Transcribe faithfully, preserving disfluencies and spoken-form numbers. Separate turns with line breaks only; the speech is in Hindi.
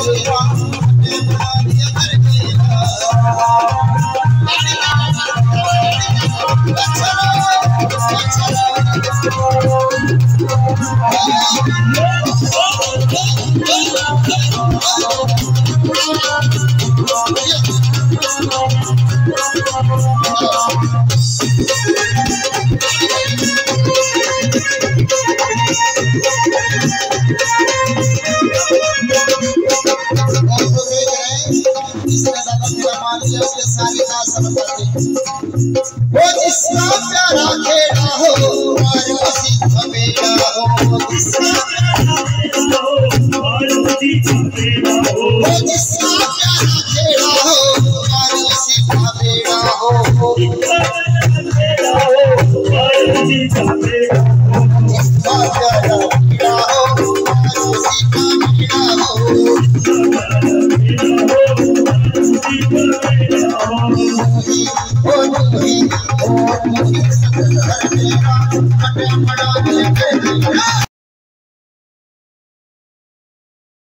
वो जिसका प्यारा खेड़ा हो और उसी का बेड़ा हो, वो जिसका प्यारा खेड़ा हो और उसी का बेड़ा हो, वो जिसका प्यारा खेड़ा हो और उसी का बेड़ा हो, जिसका प्यारा खेड़ा हो और उसी का बेड़ा हो, जिसका प्यारा खेड़ा हो और उसी का बेड़ा हो, ओ नहीं ओ नहीं सब घर मेरा बड़ा बड़ा